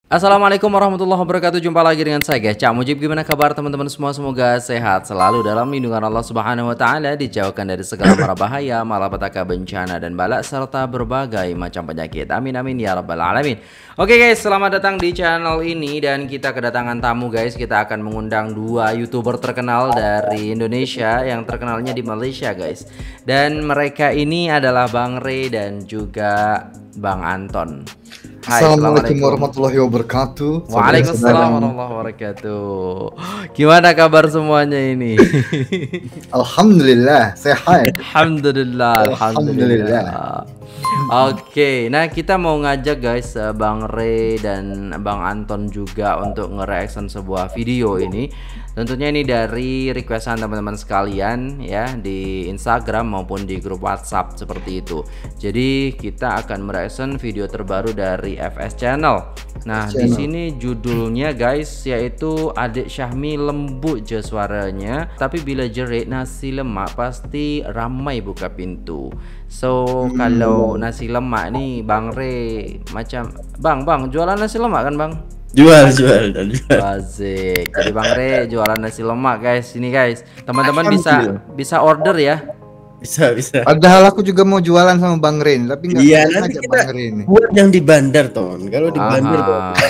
Assalamualaikum warahmatullahi wabarakatuh. Jumpa lagi dengan saya guys, Cak Mujib. Gimana kabar teman-teman semua? Semoga sehat selalu dalam lindungan Allah Subhanahu wa taala, dijauhkan dari segala mara bahaya, malapetaka, bencana dan bala serta berbagai macam penyakit. Amin amin ya rabbal alamin. Oke guys, selamat datang di channel ini dan kita kedatangan tamu guys. Kita akan mengundang dua YouTuber terkenal dari Indonesia yang terkenalnya di Malaysia guys. Dan mereka ini adalah Bang Ray dan juga Bang Anton. Hai, Assalamualaikum warahmatullahi wabarakatuh. Waalaikumsalam warahmatullahi wabarakatuh. Gimana kabar semuanya ini? Alhamdulillah sehat. Alhamdulillah. Oke, nah kita mau ngajak guys Bang Ray dan Bang Anton juga untuk nge-reaction sebuah video ini. Tentunya ini dari requestan teman-teman sekalian ya di Instagram maupun di grup WhatsApp seperti itu. Jadi kita akan mereaction video terbaru dari FS Channel. Nah, di sini judulnya guys yaitu Adik Syahmi lembut je suaranya, tapi bila jerit nasi lemak pasti ramai buka pintu. So kalau nasi lemak nih Bang Ray macam Bang jualan nasi lemak kan Bang? Jual. Asik. Jadi Bang Ray jualan nasi lemak guys. Ini guys, teman-teman bisa order ya. Bisa. Padahal aku juga mau jualan sama Bang Rin, tapi nggak Iya, bisa nanti ngajak kita Bang Rin. buat yang di bandar Ton. Kalau di bandar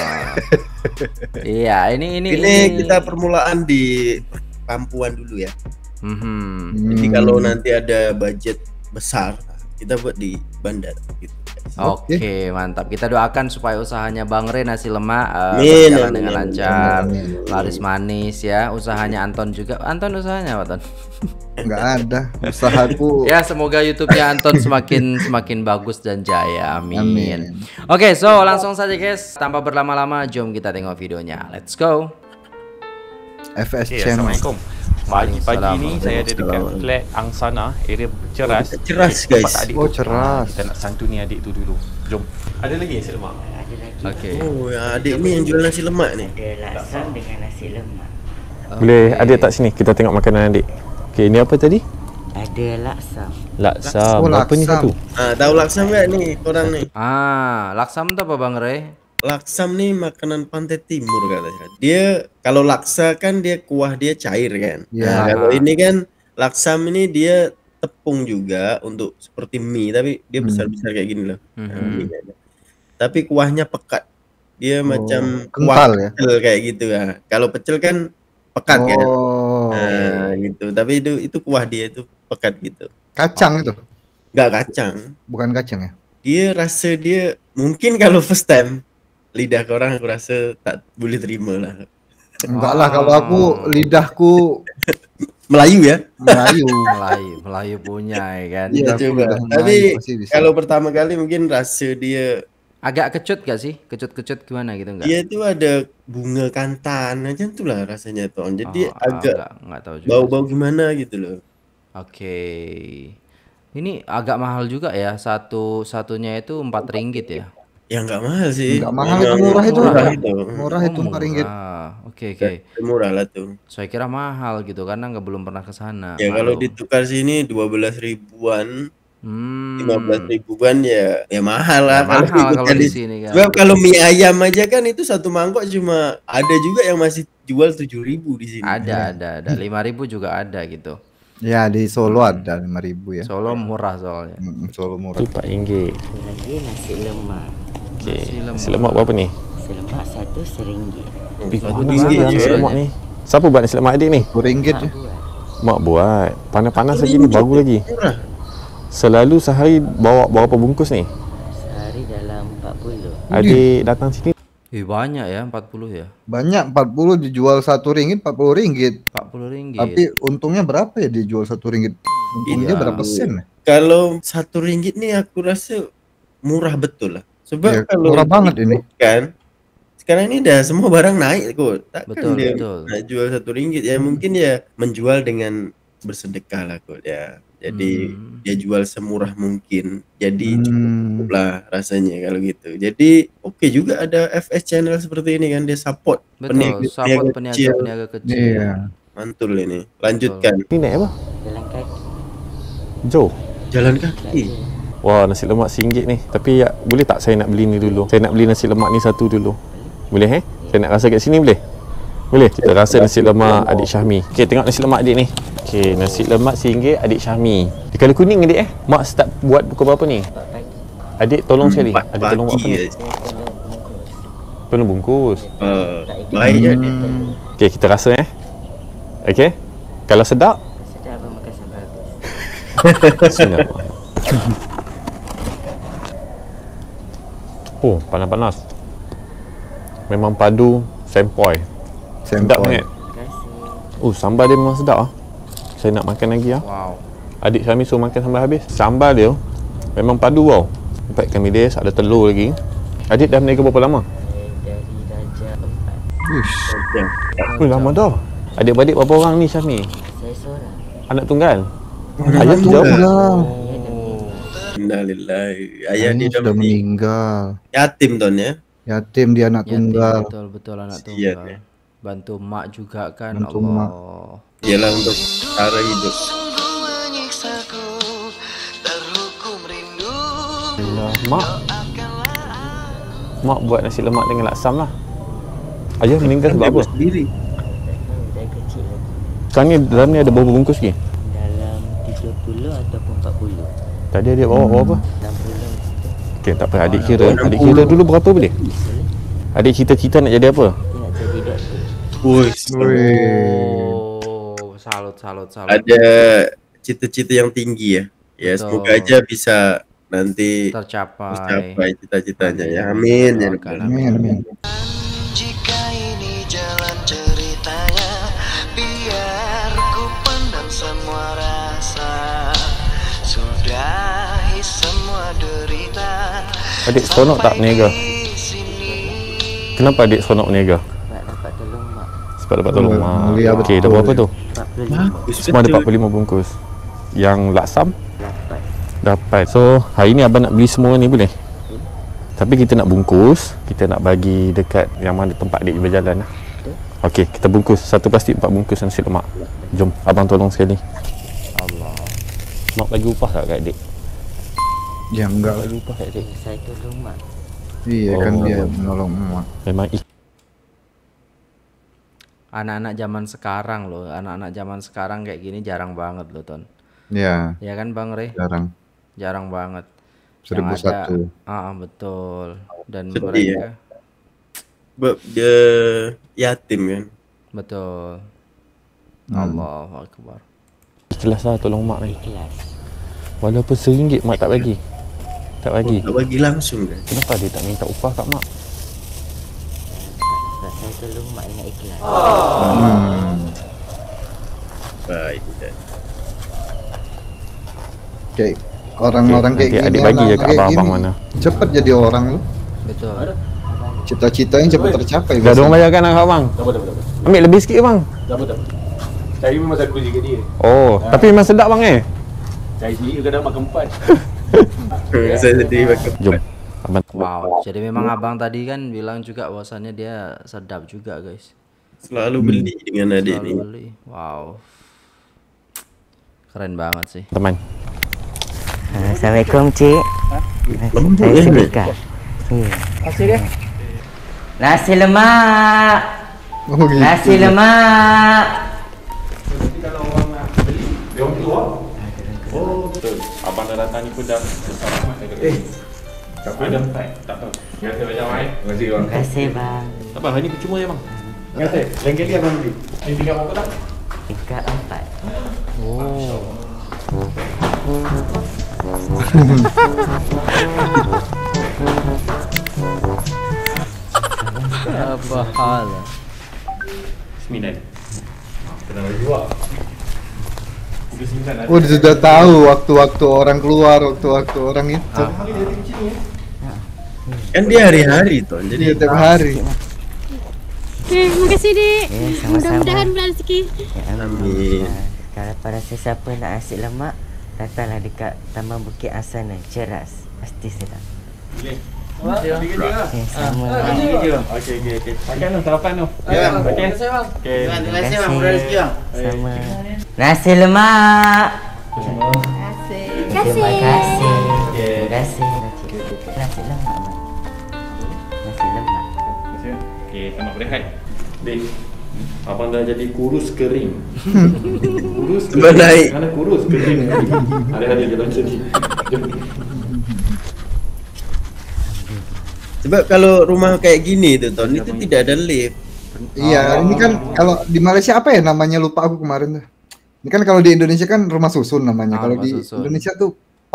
Iya, ini kita permulaan di perkampungan dulu ya. Jadi kalau nanti ada budget besar, kita buat di bandar gitu. Oke, mantap. Kita doakan supaya usahanya Bang Ray nasi lemak berjalan dengan lancar, laris manis ya. Usahanya Anton juga. Anton usahanya apa, Ton? Nggak ada usahaku. Ya, semoga YouTube-nya Anton semakin bagus dan jaya. Amin. Oke, so langsung saja guys. Tanpa berlama-lama, jom kita tengok videonya. Let's go. FS Channel. Assalamualaikum. Pagi ini saya ada dekat flat Angsana, area Ceras. Ceras guys. Oh, Ceras. Kita nak santuni adik tu dulu. Jom. Ada lagi nasi lemak? Ada lagi. Oke. Oh, adik ni yang jual nasi lemak ni. Ada laksam dengan nasi lemak. Boleh adik tak sini kita tengok makanan adik. Okey, ini apa tadi? Ada laksam. Laksam. Oh, Apa ni laksam. satu? Tahu laksam tak ni korang ni? Laksam tu apa Bang Ray? Laksam ni makanan pantai timur katanya. Dia kalau laksa kan dia kuah dia cair kan. Ya. Nah, kalau ini kan laksam ini dia tepung juga untuk seperti mie tapi dia besar-besar kayak gini loh. Mie-nya. Tapi kuahnya pekat. Dia macam kental kuah ya? pecel kayak gitu ya. Kalau pecel kan pekat kan. Oh, Nah, gitu. Tapi itu kuah dia itu pekat gitu. kacang itu? Enggak kacang. Bukan kacang ya? Dia rasa dia mungkin kalau first time lidah korang aku rasa tak boleh terima lah. Enggak lah, kalau aku lidahku Melayu ya? Melayu punya ya kan. Iya Lidahku juga. udah Tapi Melayu, pasti bisa. kalau pertama kali mungkin rasa dia Agak kecut gak sih? Kecut gimana gitu enggak? dia tuh ada bunga kantan macam tu lah rasanya Ton. Jadi agak enggak tahu juga. bau-bau gimana gitu loh. Oke. Ini agak mahal juga ya. Satunya itu RM4 ya. Ya enggak mahal sih. Enggak mahal itu, murah itu. Murah itu Oh, RM4. murah. Oke. Murah lah tuh. Saya kira mahal gitu karena belum pernah ke sana. Ya kalau Maklum. ditukar sini 12 ribuan, 15 Hmm. ribuan ya mahal lah. Ya, mahal kalau kali- di sini kan. Sebab kalau mie ayam aja kan itu satu mangkok cuma ada juga yang masih jual 7.000 di sini. Ada 5.000 juga ada gitu. Ya, di Solo ada 5.000 ya. Solo murah soalnya. Solo murah. Tu RM4. Ada lagi nasi lemak. Okey. Nasi lemak berapa ni? Nasi lemak satu RM1. Mana RM1 sangat je. nasi lemak ni? Siapa buat nasi lemak adik ni? RM1 je. Mak buat. Panas-panas lagi ni baru lagi. Murah. Selalu sehari bawa berapa bungkus ni? Sehari dalam 40. Adik datang sini Banyak ya 40 ya. Banyak, 40 dijual RM1, RM40. RM40. Tapi untungnya berapa ya dijual RM1? Untungnya Iya. berapa sen? Kalau RM1 nih aku rasa murah betul lah. Sebab Ya, kalau murah banget ini. kan sekarang ini dah semua barang naik kok. Takkan Betul, dia betul. nak jual RM1 ya mungkin ya menjual dengan bersedekah lah kok ya. Jadi dia jual semurah mungkin. Jadi cukup lah rasanya kalau gitu. Jadi oke juga ada FS Channel seperti ini kan dia support Betul, support peniaga kecil. Iya. Mantul ini. Lanjutkan. ni naik apa? Jalan kaki. Jauh. Jalan kaki. Wah, nasi lemak RM1 ni. Tapi ya, boleh tak saya nak beli ni dulu? Saya nak beli nasi lemak ni satu dulu. Boleh Saya nak rasa kat sini boleh? Boleh? Kita rasa nasi lemak adik Syahmi. Okey, tengok nasi lemak adik ni. Okey, nasi lemak RM1 adik Syahmi. Dia colour kuning adik Mak start buat pukul berapa ni? Adik tolong sekali. Adik tolong buat apa ni? Tolong bungkus. Baik je ni. Okey, kita rasa Okey. Kalau sedap, Sedap abang makan sampai habis. Bismillahirrahmanirrahim. Oh, panas-panas. Memang padu sempoi. Sedap sangat. Terima kasih. Oh, sambal dia memang sedap Saya nak makan lagi Wow. Adik Syahmi suruh makan sampai habis. Sambal dia memang padu Nampak ikan bilis, ada telur lagi. Adik dah berniaga berapa lama? Saya dari darjah 4. Uish. Oh, lama dah. Adik-beradik berapa orang ni Syahmi? Saya seorang. Anak tunggal? Ayah tu jauh? Innalillahi. Ayah dia dah sudah meninggal. meninggal. Yatim Ton ya. Yatim dia anak tunggal. Betul anak Kesian, tunggal. ya. Bantu mak juga kan. Bantu Allah. mak. Ialah untuk cara hidup. Mak buat nasi lemak dengan laksam lah. Ayah meninggal sebab apa? Sendiri. Dari kecil lagi. Sekarang ni dalam ni ada berapa bungkus lagi? Dalam 30 ataupun 40. Tadi adik bawa berapa? 60 Okey, tak apa. Adik kira dulu berapa boleh? Adik cita-cita nak jadi apa? dia nak jadi doktor. Wih. Oh, salut. Ada cita-cita yang tinggi ya. Ya, Betul. semoga aja bisa nanti Tercapai. mencapai cita-citanya ya. Amin ya. Doakan, Amin, amin. Jika ini jalan ceritanya, biar ku pendam semua rasa, sudahi semua derita. Adik seronok tak berniaga? Di sini Kenapa adik seronok berniaga? Sebab dapat tolong mak. Sebab dapat tolong mak. Mulia Okey, dah betul. berapa tu? 45. Semua ada 45 bungkus. Yang laksam Dapat. dapat. So, hari ni abang nak beli semua ni boleh? Tapi kita nak bungkus, kita nak bagi dekat yang mana tempat adik berjalan lah. Okey, kita bungkus. Satu plastik 4 bungkus nasi lemak. Jom, abang tolong sekali. Allah. Mak bagi upah tak kat adik? Ya enggak lah. Bagi upah kat adik. Saya tolong mak. Iya kan Oh. dia menolong emak. Memang Anak-anak zaman sekarang loh, anak-anak zaman sekarang kayak gini jarang banget loh, Ton. Ya, Ya kan Bang Rey? jarang. Jarang banget. 1001. Betul. Dan Sedih, mereka Sebab dia yatim kan. betul. Allahu Akbar. ikhlas lah tolong mak ni. Ikhlas. Walaupun RM1 mak tak bagi. Tak bagi. Tak bagi langsung kan. Kenapa dia tak minta upah kat mak? Sebab saya tolong mak dengan ikhlas. Baik. Kayak orang-orang kayak Nanti gini. adik bagi je anak kat kayak abang-abang gini, mana. Cepat jadi orang lu. Betul. Cita-citanya cepat tercapai. Dah ada orang bayarkan lah kat abang. Ambil lebih sikit bang. Cari memang saya kerja kat dia. Oh, tapi memang sedap bang Cari sendiri kadang makan 4. Saya sendiri makan. Jom. Abang. Wow. Jadi memang abang tadi kan bilang juga bahwasannya dia sedap juga guys. Selalu beli dengan adik Selalu ni. beli. Wow. Keren banget sih. Teman. Assalamualaikum cik. Saya sedekah. Kasih dia. Nasi lemak. Oh, gitu. Nasi lemak. Dia orang keluar. Abang dah datang ni pun dah selamat dah kata. Siapa ada? Tak tahu. Terima kasih banyak bang. Terima kasih bang. Terima kasih bang. Tak apa, hari ni percuma je bang. Terima kasih. Lain kali abang beli. Ini tinggal berapa tak? Tingkat 4. Apa hal? 9. Tenang lagi juga. Oh, dia sudah tahu waktu-waktu orang keluar, waktu-waktu orang itu. Kan dia hari-hari tuh. Jadi Dia tiap hari. Okey, terima kasih dik. sama-sama. Mudah-mudahan bulan rezeki. Ya, Amin. Kalau pada sesiapa nak nasi lemak, datanglah dekat Taman Bukit Asana, Ceras. Pasti sedap. Okey, sama. Okey. Makan tu, sarapan tu. Ya, Okey. Okey. Terima kasih. Sama. Nasi lemak. Terima kasih. Terima kasih. Terima kasih. Nasi lemak. Mak. Nasi lemak. Okey, selamat berehat. Dik, abang dah jadi kurus kering. Kurus kering. Bernaik. Mana kurus kering. Ada jalan sini. Sebab kalau rumah kayak gini tuh Ton, itu tidak ada lift. Iya, ini kan kalau di Malaysia apa ya namanya, lupa aku kemarin tuh. Ini kan kalau di Indonesia kan rumah susun namanya. Kalau rumah di susun. Indonesia tuh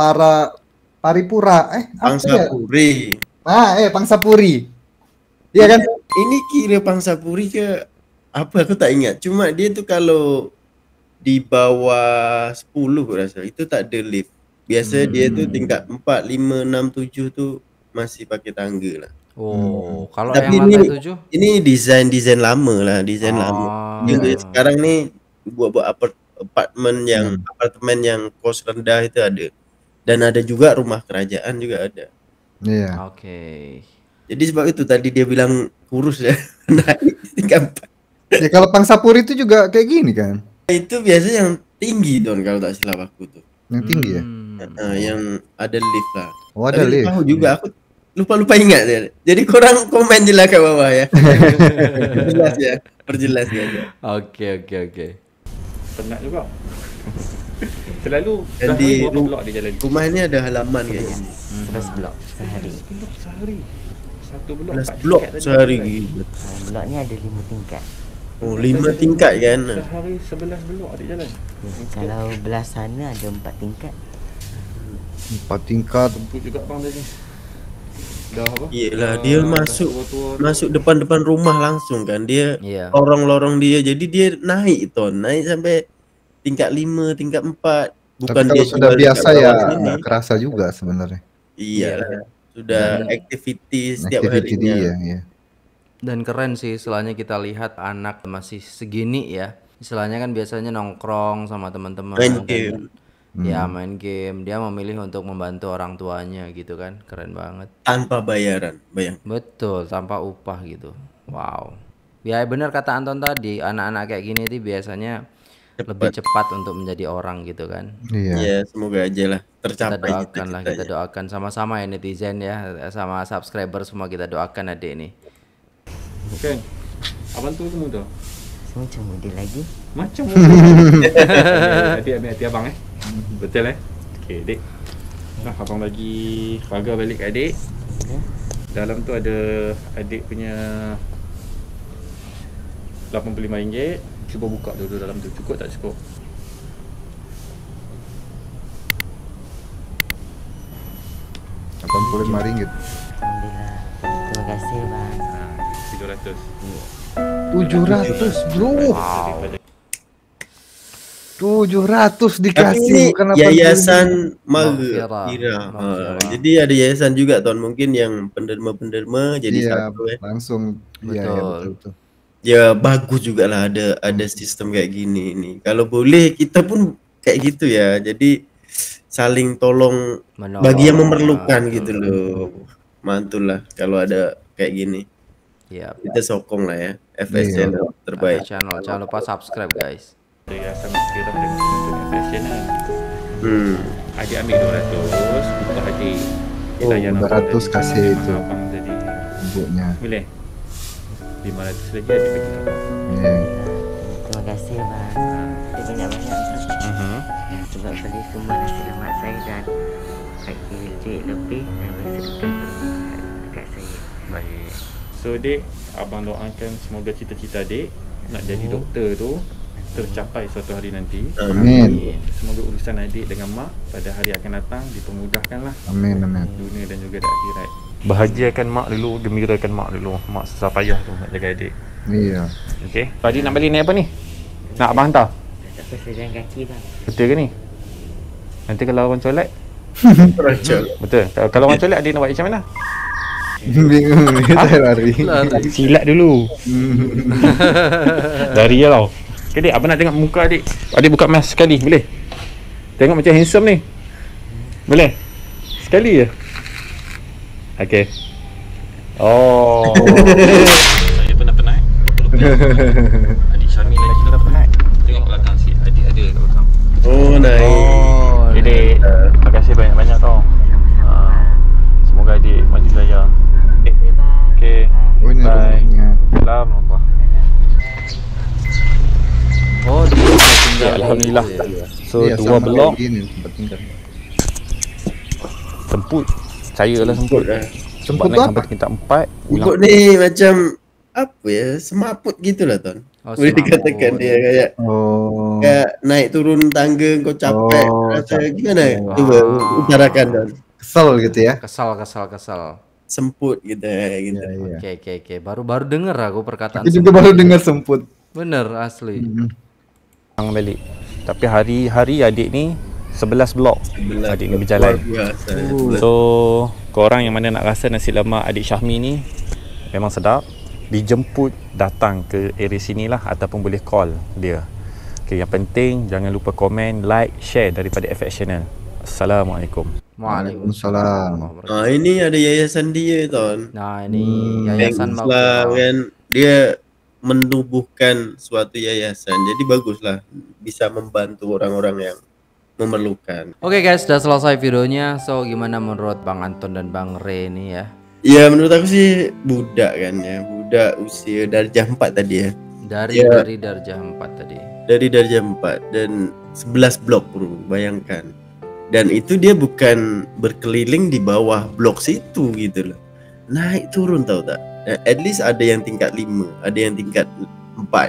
paripura. Apa ya? Pangsapuri. Pangsapuri. Iya kan? Ini kira Pangsapuri ke apa aku tak ingat. Cuma dia tuh kalau di bawah 10 aku rasa itu tak ada lift. Biasa dia tuh tingkat 4, 5, 6, 7 tuh masih pakai tangga lah. Oh, kalau Tapi yang lantai 7? ini desain lama lah, desain lama. Jadi sekarang nih buat apartemen yang kos rendah itu ada. Dan ada juga rumah kerajaan juga ada. Iya. Oke. Jadi sebab itu tadi dia bilang kurus ya. Naik tingkat 4. Ya kalau Pangsapuri itu juga kayak gini kan? Itu biasanya yang tinggi Don kalau tak silap aku tuh. Yang tinggi ya? Yang ada lift lah. Oh, ada lift. Tahu juga aku lupa ingat ya. Jadi korang komen je lah kat bawah ya. Perjelas ya, perjelas ya. Oke. Penat juga. Selalu Dan di berapa blok dia jalan? rumah ini ada halaman kayak gini. 11 blok sehari. 11 blok sehari. Satu blok 11 blok sehari. Blok ni ada 5 tingkat. Oh, 5 tingkat kan? Sehari 11 blok adik jalan. Kalau belah sana ada 4 tingkat. 4 tingkat. Ikut juga bang tadi. Dah apa? Iyalah, dia masuk depan rumah langsung kan. Dia lorong-lorong dia. Jadi dia naik Ton, naik sampai tingkat 5, tingkat 4. Bukan tapi dia kalau sudah jual biasa dekat ya bawah sini. nggak kerasa juga sebenarnya. Iya, sudah activity setiap Activity harinya. dia, iya. Dan keren sih istilahnya kita lihat anak masih segini ya. Istilahnya kan biasanya nongkrong sama teman-teman. Main game. Ya main game. Dia memilih untuk membantu orang tuanya gitu kan. Keren banget. Tanpa bayaran, bayang. Betul, tanpa upah gitu. Wow. Ya benar kata Anton tadi, anak-anak kayak gini tuh biasanya lebih cepat untuk menjadi orang gitu kan. Iya. Ya, semoga aja lah tercapai. Kita doakan lah, kita doakan sama-sama ya netizen ya, sama subscriber semua kita doakan adik ini. Oke. Abang tu ke muda? Macam muda lagi. Macam muda. Adik ambil hati abang Betul Okey, Dik. Nah, abang bagi keluarga balik kat adik. Dalam tu ada adik punya RM85. Cuba buka dulu dalam tu. Cukup tak cukup? RM85. Alhamdulillah. Terima kasih bang. 700 bro. Wow. 700 dikasih Tapi bukan yayasan Maghfirah. Maghfirah. Jadi ada yayasan juga Ton, mungkin yang penderma-penderma jadi satu langsung. Betul. Betul. Ya bagus juga lah ada sistem kayak gini nih. Kalau boleh kita pun kayak gitu ya. Jadi saling tolong bagi yang memerlukan gitu loh. Mantul lah kalau ada kayak gini. Iya. Kita sokong lah ya. FS channel terbaik. Channel jangan lupa subscribe guys. Yayasan Maghfirah dan untuk fashion kan. Adik ambil 200 untuk adik. Oh, 200 kasih itu. Abang tadi. Ibunya. Boleh? 500 lagi adik bagi abang. Terima kasih bang. Terima banyak-banyak. Sebab beli semua nasi lemak saya dan bagi duit lebih dan bersedekah dekat saya. Baik. So Dik, abang doakan semoga cita-cita Dik nak jadi doktor tu tercapai suatu hari nanti. Amin. Semoga urusan adik dengan mak pada hari akan datang dipermudahkanlah. Amin. Dunia dan juga di akhirat. Bahagiakan mak dulu, gembirakan mak dulu. Mak susah payah tu nak jaga adik. Iya. Okey. Adik nak balik naik apa ni? Nak abang hantar? Tak apa, saya jalan kaki bang. Betul ke ni? Nanti kalau orang solat? Betul. Kalau orang solat adik nak buat macam mana? Bingung ni saya lari. Silat dulu. Lari je tau. Okay, Dik, abang nak tengok muka adik. Adik buka mask sekali, boleh? Tengok macam handsome ni. Boleh? Sekali je. Okay. Oh. Saya pun dah penat. Adik Syamil lagi dah penat. Tengok belakang si adik ada kat belakang. Oh, naik. Adik, terima kasih banyak-banyak tau. Semoga adik maju jaya. Okay. Oh, ini Bye. rumahnya. Alhamdulillah. gitu ya. So Iya, 2 sama blok kayak gini, penting kan. semput. Saya lah semput. Semput Sebab tu naik apa? sampai tingkat 4 ulang. Semput ni macam apa ya, semaput gitulah Ton. Oh, Boleh semaput. dikatakan dia kayak Oh. naik turun tangga kau capek, Oh, rasa capek. gimana? Oh. Coba utarakan Ton. Kesel gitu ya. Kesal. Semput gitu gitu. Iya. Oke. Baru denger aku perkataan Aku juga semput. baru dengar semput. Bener asli. Pulang balik. Tapi hari-hari adik ni 11 blok. Adik ni berjalan. Luar biasa. So, korang yang mana nak rasa nasi lemak adik Syahmi ni memang sedap, dijemput datang ke area sini lah ataupun boleh call dia. Okay, yang penting jangan lupa komen, like, share daripada FX Channel. Assalamualaikum. Waalaikumsalam. Ini ada yayasan dia Ton. Nah, ini yayasan Bagus lah Maghfirah. kan. Dia menubuhkan suatu yayasan. Jadi baguslah bisa membantu orang-orang yang memerlukan. Oke guys, sudah selesai videonya. So, gimana menurut Bang Anton dan Bang Re ini ya? Ya menurut aku sih budak kan ya. Budak usia darjah 4 tadi ya. Dari darjah 4 tadi. Dari darjah 4 dan 11 blok bro, bayangkan. Dan itu dia bukan berkeliling di bawah blok situ gitu loh. Naik turun tahu tak? At least ada yang tingkat 5, ada yang tingkat 4.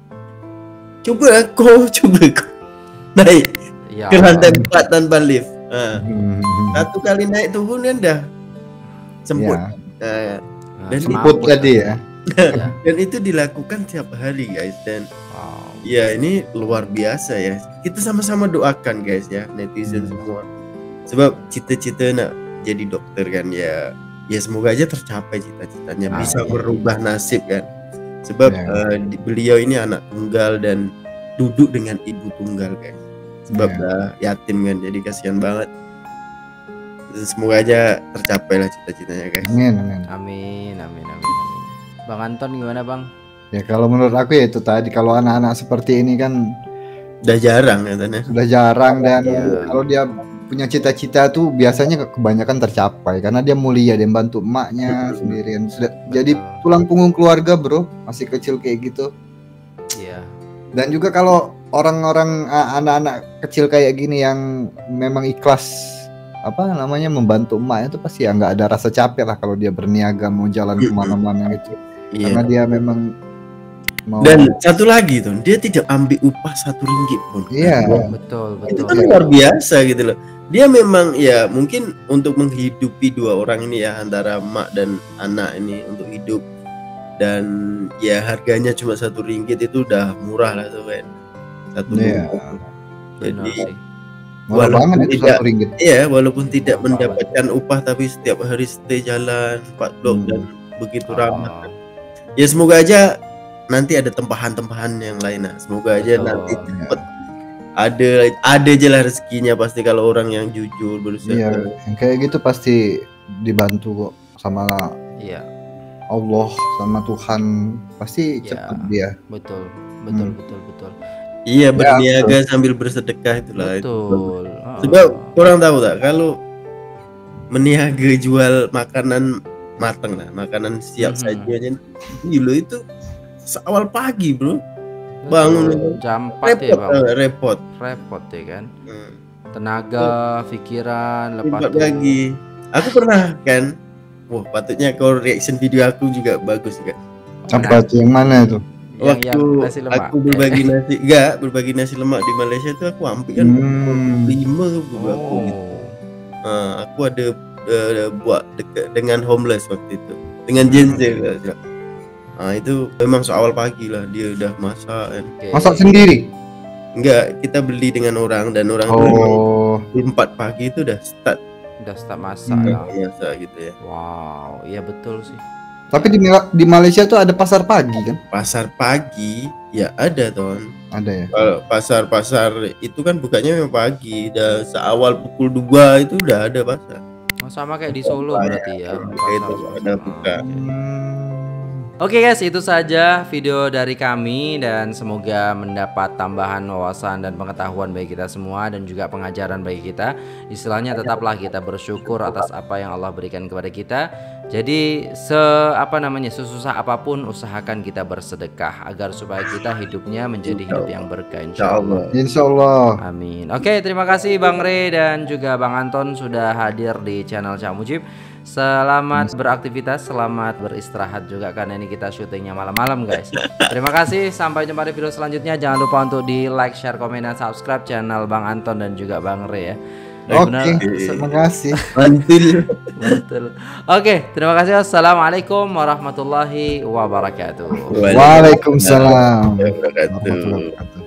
Coba kau naik Ya. ke lantai 4 tanpa lift. Satu kali naik turun kan dah semput. Ya. Dan Semput tadi ya. Ya. Dan itu dilakukan tiap hari guys. Dan Wow. ya ini luar biasa ya. Kita sama-sama doakan guys ya, netizen semua. Sebab cita-cita nak jadi dokter kan ya. Ya semoga aja tercapai cita-citanya, bisa merubah nasib kan. Sebab beliau ini anak tunggal dan duduk dengan ibu tunggal guys. Sebab dah yatim kan, jadi kasihan banget. Semoga aja tercapai lah cita-citanya guys. Amin. Bang Anton gimana Bang? Ya kalau menurut aku ya itu tadi, kalau anak-anak seperti ini kan udah jarang ya Tan ya. Sudah jarang dan kalau dia punya cita-cita tuh biasanya kebanyakan tercapai karena dia mulia, dia bantu emaknya sendirian. Jadi tulang punggung keluarga bro, masih kecil kayak gitu. Iya. Dan juga kalau orang-orang anak-anak kecil kayak gini yang memang ikhlas membantu emaknya tuh pasti ya nggak ada rasa capek lah kalau dia berniaga mau jalan kemana-mana gitu. Karena dia memang mau. Dan satu lagi tuh, dia tidak ambil upah 1 ringgit pun. Iya. Betul. Itu kan luar biasa gitu loh. Dia memang ya mungkin untuk menghidupi 2 orang ini ya, antara emak dan anak ini untuk hidup. Dan ya harganya cuma 1 ringgit itu udah murah lah tuh kan. 1 ringgit. Jadi walaupun tidak, walaupun tidak mendapatkan upah tapi setiap hari stay jalan 4 blok dan begitu ramah. Ya semoga aja nanti ada tempahan-tempahan yang lain lah. Semoga aja nanti cepet ada aja lah rezekinya pasti kalau orang yang jujur berusaha. Iya, yang kayak gitu pasti dibantu kok sama Allah, sama Tuhan, pasti cepat dia. Betul. Iya, berniaga sambil bersedekah itulah. Betul. Sebab orang tahu tak kalau meniaga jual makanan matang lah, makanan siap sajian gila itu seawal pagi bro. Bangun jam 4 ya Bang. Repot ya kan. Tenaga, pikiran, lepas lagi. Aku pernah kan. Wah, patutnya kau reaction video aku juga bagus juga. Apa tuh, yang mana tuh? Waktu aku berbagi nasi lemak di Malaysia itu aku ambil kan 5 aku gitu. Aku ada buat dekat dengan homeless waktu itu, dengan Gen Z lah. Itu memang soal pagi lah dia udah masak kan. Masak sendiri? Enggak, kita beli dengan orang dan orang itu 4 pagi itu udah start masak lah. Masak gitu ya. Wow, iya betul sih. Tapi di Malaysia tuh ada pasar pagi kan? Pasar pagi ya ada Ton. Ada ya. Kalau pasar itu kan bukanya memang pagi, dan seawal pukul 2 itu udah ada pasar. Sama kayak di Solo berarti ya. Itu ada buka. Oke guys, itu saja video dari kami dan semoga mendapat tambahan wawasan dan pengetahuan bagi kita semua dan juga pengajaran bagi kita. Istilahnya tetaplah kita bersyukur atas apa yang Allah berikan kepada kita. Jadi sesusah apapun usahakan kita bersedekah agar supaya kita hidupnya menjadi hidup yang berkah, insyaallah. Insyaallah. Amin. Oke, terima kasih Bang Rey dan juga Bang Anton sudah hadir di channel Cak Mujib. Selamat beraktivitas, selamat beristirahat juga karena ini kita syutingnya malam-malam guys. Terima kasih, sampai jumpa di video selanjutnya. Jangan lupa untuk di like, share, komen, dan subscribe channel Bang Anton dan juga Bang Rey ya. Oke, terima kasih. Betul. Oke, terima kasih. Assalamualaikum warahmatullahi wabarakatuh. Waalaikumsalam warahmatullahi wabarakatuh.